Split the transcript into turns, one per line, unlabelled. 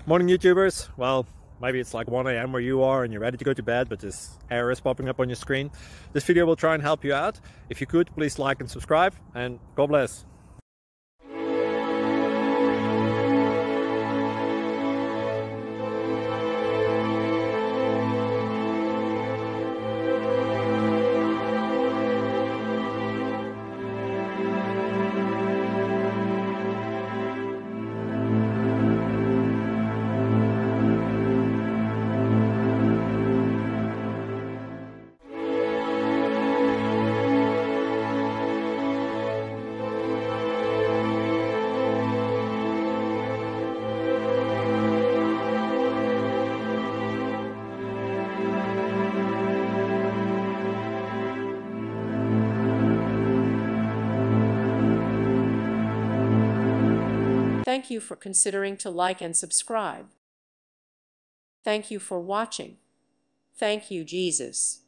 Morning YouTubers. Well, maybe it's like 1 a.m. where you are and you're ready to go to bed, but this error is popping up on your screen. This video will try and help you out. If you could, please like and subscribe, and God bless.
Thank you for considering to like and subscribe. Thank you for watching. Thank you, Jesus.